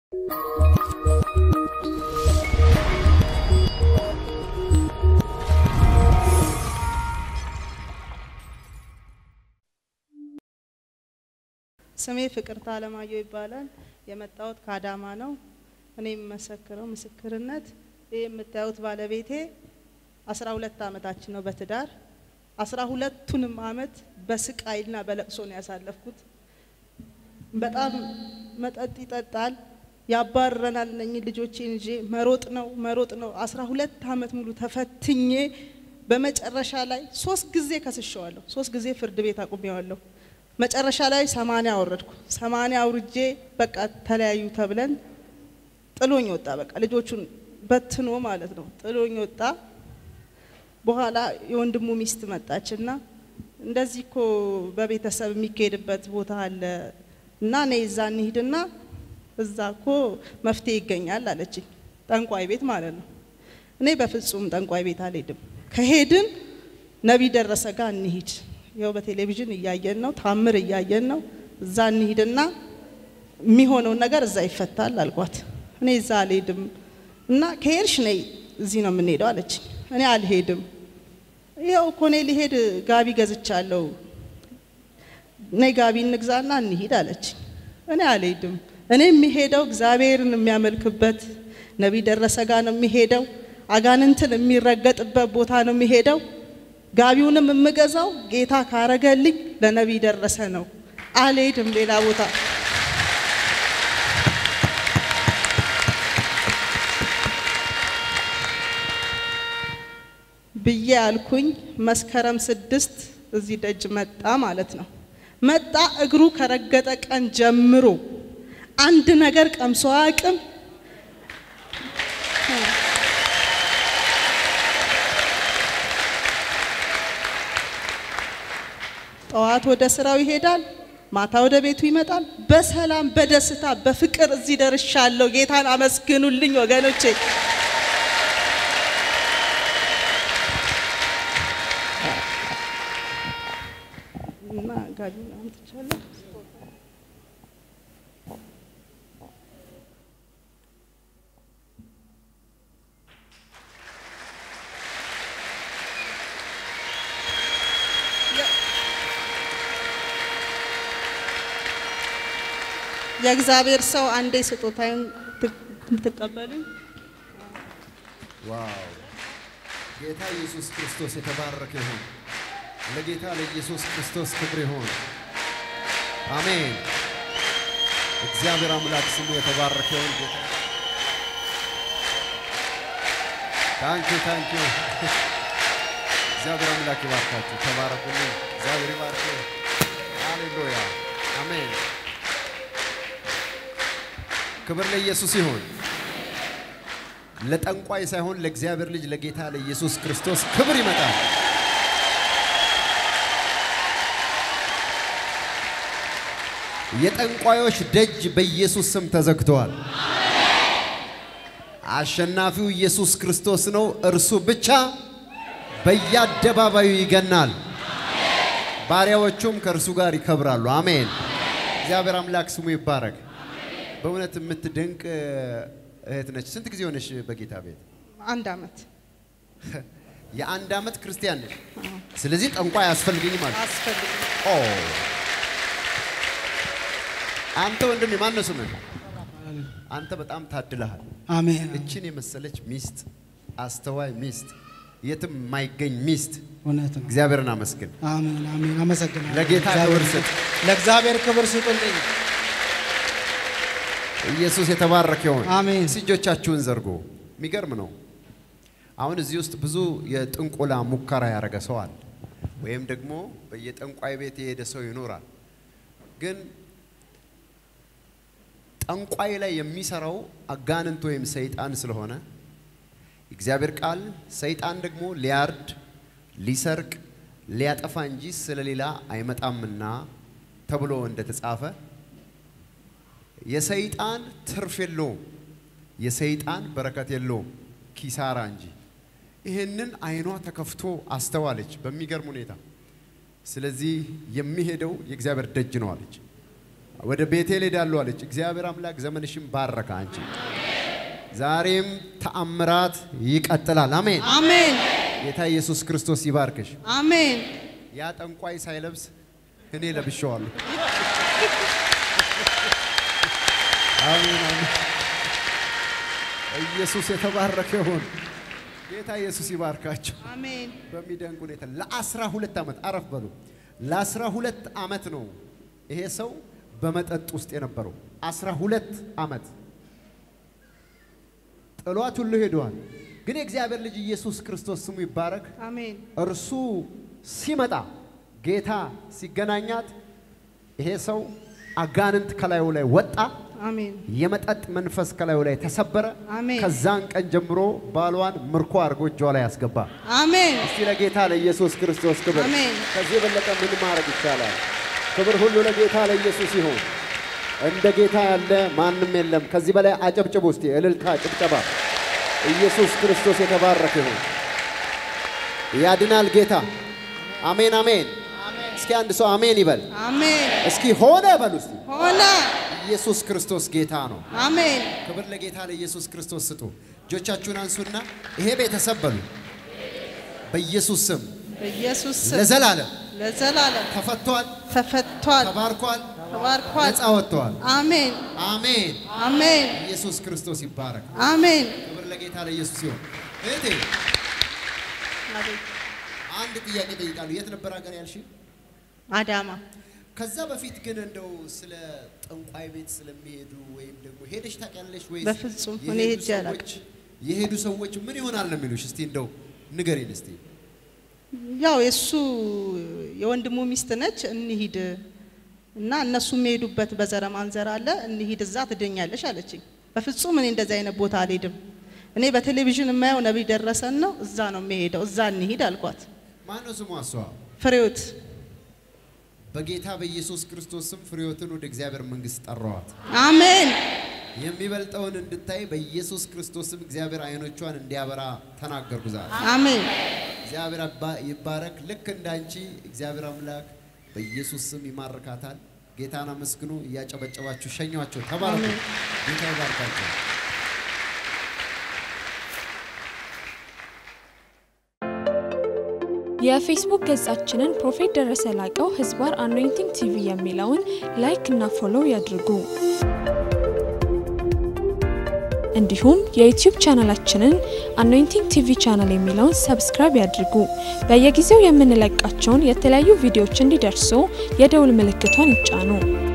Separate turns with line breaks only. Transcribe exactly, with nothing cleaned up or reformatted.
ስሜ ፍቅርታ አለማየሁ ይባላል። የመጣሁት ከአዳማ ነው። እኔ መሰከረው ምስክርነት ይሄ የምታዩት ባለቤቴ አስራ ሁለት አመታችን ነው በትዳር አስራ ሁለቱንም አመት በስቃይና በለቅሶ ነው ያሳለፍኩት። በጣም መጠጥ ይጠጣል፣ ያባረናል። ነኝ ልጆቼን እንጂ መሮጥ ነው መሮጥ ነው። አስራ ሁለት አመት ሙሉ ተፈትኜ በመጨረሻ ላይ ሶስት ጊዜ ከስሸዋለሁ። ሶስት ጊዜ ፍርድ ቤት አቁሜዋለሁ። መጨረሻ ላይ ሰማንያ አወረድኩ። ሰማንያ አውርጄ በቃ ተለያዩ ተብለን ጥሎኝ ወጣ። በቃ ልጆቹን በትኖ ማለት ነው ጥሎኝ ወጣ። በኋላ የወንድሙ ሚስት መጣችና እንደዚህኮ በቤተሰብ የሚከድበት ቦታ አለ እና ነይ እዛ እንሂድና እዛኮ መፍትሄ ይገኛል አለችኝ። ጠንቋይ ቤት ማለት ነው። እኔ በፍጹም ጠንቋይ ቤት አልሄድም። ከሄድን ነብይ ደረሰ ጋር እንሂድ፣ ያው በቴሌቪዥን እያየን ነው፣ ታምር እያየን ነው፣ እዛ እንሂድና የሚሆነው ነገር እዛ ይፈታል አልኳት። እኔ እዛ አልሄድም እና ከሄድሽ ነይ እዚህ ነው የምንሄደው አለችኝ። እኔ አልሄድም፣ ይሄው እኮ እኔ ልሄድ ጋቢ ገዝቻለሁ፣ ነይ ጋቢ እንግዛና እንሂድ አለችኝ። እኔ አልሄድም፣ እኔ የሚሄደው እግዚአብሔርን የሚያመልክበት ነብይ ደረሰ ጋር ነው የሚሄደው፣ አጋንንትን የሚረገጥበት ቦታ ነው የሚሄደው። ጋቢውንም የምገዛው ጌታ ካረገልኝ ለነብይ ደረሰ ነው፣ አልሄድም ሌላ ቦታ። ብዬ አልኩኝ። መስከረም ስድስት እዚህ ደጅ መጣ ማለት ነው። መጣ። እግሩ ከረገጠ ቀን ጀምሮ አንድ ነገር ቀምሶ አያውቅም። ጠዋት ወደ ስራው ይሄዳል፣ ማታ ወደ ቤቱ ይመጣል። በሰላም በደስታ በፍቅር እዚህ ደርሻለሁ። ጌታን አመስግኑልኝ ወገኖቼ። እና ጋቢውን አምጥቻለሁ። የእግዚአብሔር ሰው አንዴ ስጦታውን ትቀበሉኝ።
ዋው! ጌታ ኢየሱስ ክርስቶስ የተባረከ ይሁን። ለጌታ ለኢየሱስ ክርስቶስ ክብር ይሁን። አሜን። እግዚአብሔር አምላክ ስሙ የተባረከ ይሁን። ጌታ ታንኪ ታንኪ እግዚአብሔር አምላክ ይባርካችሁ። ተባረኩልኝ። እግዚአብሔር ይባርክ። ሃሌሉያ አሜን። ክብር ለኢየሱስ ይሁን። ለጠንቋይ ሳይሆን ለእግዚአብሔር ልጅ ለጌታ ለኢየሱስ ክርስቶስ ክብር ይመጣል። የጠንቋዮች ደጅ በኢየሱስ ስም ተዘግቷል። አሸናፊው ኢየሱስ ክርስቶስ ነው። እርሱ ብቻ በየአደባባዩ ይገናል። ባሪያዎቹም ከእርሱ ጋር ይከብራሉ። አሜን። እግዚአብሔር አምላክ ስሙ ይባረክ። በእውነት የምትደንቅ እህት ነች። ስንት ጊዜ ሆነሽ በጌታ ቤት?
አንድ አመት።
የአንድ አመት ክርስቲያን ነሽ። ስለዚህ ጠንቋይ አያስፈልግኝም ማለት
አያስፈልግም።
ኦ አንተ ወንድሜ ማን ነው ስምህ? አንተ በጣም ታድለሃል።
አሜን።
እቺን የመሰለች ሚስት፣ አስተዋይ ሚስት፣ የትም ማይገኝ ሚስት።
እውነት ነው።
እግዚአብሔርን አመስግን።
አሜን አሜን። አመሰግናለሁ።
ለጌታ ክብር ስጥ።
ለእግዚአብሔር ክብር ስጡልኝ።
ኢየሱስ የተባረከ ይሁን።
አሜን።
እጆቻችሁን ዘርጉ። የሚገርም ነው። አሁን እዚህ ውስጥ ብዙ የጥንቆላ ሙከራ ያደረገ ሰው አለ፣ ወይም ደግሞ በየጠንቋይ ቤት የሄደ ሰው ይኖራል። ግን ጠንቋይ ላይ የሚሰራው አጋንንት ወይም ሰይጣን ስለሆነ እግዚአብሔር ቃል ሰይጣን ደግሞ ሊያርድ ሊሰርቅ ሊያጠፋ እንጂ ስለሌላ አይመጣምና ተብሎ እንደተጻፈ የሰይጣን ትርፍ የለውም፣ የሰይጣን በረከት የለውም፣ ኪሳራ እንጂ። ይሄንን አይኗ ተከፍቶ አስተዋለች በሚገርም ሁኔታ። ስለዚህ የሚሄደው የእግዚአብሔር ደጅ ነው አለች። ወደ ቤቴል ሄዳለሁ አለች እግዚአብሔር አምላክ ዘመንሽን ባረከ አንቺ ዛሬም ተአምራት ይቀጥላል አሜን
አሜን
ጌታ ኢየሱስ ክርስቶስ ይባርክሽ
አሜን
ያ ጠንቋይ ሳይለብስ እኔ ለብሼዋለሁ አሜን አሜን ኢየሱስ የተባረከ ይሁን ጌታ ኢየሱስ ይባርካችሁ
አሜን
በሚደንቅ ሁኔታ ለአስራ ሁለት አመት አረፍ በሉ ለአስራ ሁለት አመት ነው ይሄ ሰው በመጠጥ ውስጥ የነበረው አስራ ሁለት አመት ጥሏት ሁሉ ሄዷል ግን የእግዚአብሔር ልጅ ኢየሱስ ክርስቶስ ስሙ ይባረክ
አሜን
እርሱ ሲመጣ ጌታ ሲገናኛት ይሄ ሰው አጋንንት ከላዩ ላይ ወጣ
አሜን
የመጠጥ መንፈስ ከላዩ ላይ ተሰበረ
አሜን
ከዛን ቀን ጀምሮ ባሏን ምርኮ አርጎ እጇ ላይ ያስገባ
አሜን
እስቲ ለጌታ ለኢየሱስ ክርስቶስ ክብር
አሜን
ከዚህ በለጠ ምን ማድረግ ይቻላል ክብር ሁሉ ለጌታ ለኢየሱስ ይሁን እንደ ጌታ ያለ ማንንም የለም ከዚህ በላይ አጨብጭቡ እስቲ እልልታ ጭብጨባ ኢየሱስ ክርስቶስ የተባረከ ይሁን ያድናል ጌታ አሜን አሜን እስኪ አንድ ሰው አሜን ይበል
አሜን
እስኪ ሆነ በሉ እስቲ
ሆነ
ኢየሱስ ክርስቶስ ጌታ ነው
አሜን
ክብር ለጌታ ለኢየሱስ ክርስቶስ ስጡ እጆቻችሁን አንሱና ይሄ ቤተሰብ በሉ በኢየሱስ ስም
በኢየሱስ ስም
ለዘላለም
ለዘላለም
ተፈቷል
ተፈቷል
ተባርኳል
ተባርኳል
ነፃ ወጥቷል
አሜን
አሜን
አሜን
ኢየሱስ ክርስቶስ ይባረክ
አሜን
ክብር ለጌታ ለኢየሱስ ይሁን እቴ አንድ ጥያቄ ጠይቃለሁ የት ነበር ሀገር ያልሽ
አዳማ
ከዛ በፊት ግን እንደው ስለ ጠንቋይ ቤት ስለሚሄዱ ወይም ደግሞ ሄደሽ ታውቂያለሽ ወይስ
በፍጹም እኔ ሄጄ አላውቅም
የሄዱ ሰዎች ምን ይሆናል ነው የሚሉሽ እስቲ እንደው ንገሪን እስቲ
ያው የሱ የወንድሙ ሚስት ነች እንሂድ እና እነሱ የሚሄዱበት በዘረ ማንዘር አለ እንሂድ እዛ ትደኛለሽ አለችኝ በፍጹም እኔ እንደዛ አይነት ቦታ አልሄድም እኔ በቴሌቪዥን የማየው ነብይ ደረሰን ነው እዛ ነው የሚሄደው እዛ እንሂድ አልኳት
ማን ነው ስሟ እሷ
ፍሬውት
በጌታ በኢየሱስ ክርስቶስ ስም ፍሬውትን ወደ እግዚአብሔር መንግስት ጠራዋት
አሜን
የሚበልጠውን እንድታይ በኢየሱስ ክርስቶስ ስም እግዚአብሔር አይኖቿን እንዲያበራ ተናገርኩ ዛሬ
አሜን
እግዚአብሔር ይባረክ ልክ እንዳንቺ እግዚአብሔር አምላክ በኢየሱስ ስም ይማርካታል ጌታን አመስግኑ ያጨበጨባችሁ ሸኛቸው ተባረኩ ጌታ ይባርካችሁ
የፌስቡክ ገጻችንን ፕሮፌት ደረሰ ላቀው ህዝባር አኖይንቲንግ ቲቪ የሚለውን ላይክ እና ፎሎው ያድርጉ እንዲሁም የዩቲዩብ ቻናላችንን አኖይንቲንግ ቲቪ ቻናል የሚለውን ሰብስክራይብ ያድርጉ በየጊዜው የምንለቃቸውን የተለያዩ ቪዲዮዎች እንዲደርሱ የደውል ምልክቷን ይጫኑ